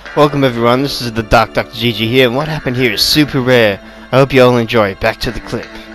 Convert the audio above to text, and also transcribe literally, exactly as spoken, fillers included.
Welcome everyone, this is the Dark Doctor G G here, and what happened here is super rare. I hope you all enjoy. Back to the clip.